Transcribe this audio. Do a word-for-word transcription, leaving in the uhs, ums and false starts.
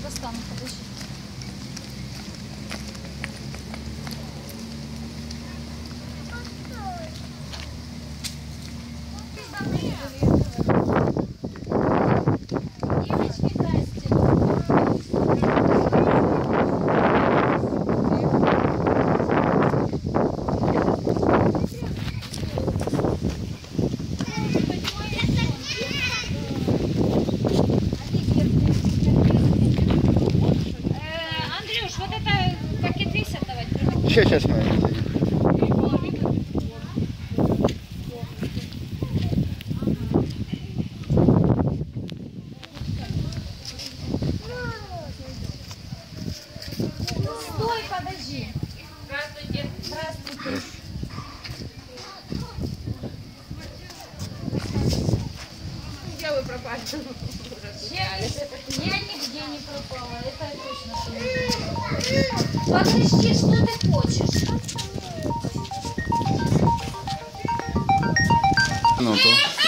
достану, подожди. Сейчас, сейчас мы. Стой, подожди. Здравствуйте. Здравствуйте. Где вы пропали? Я нигде не пропала, это точно что не пропала. Подожди, что ты хочешь? Ну, то.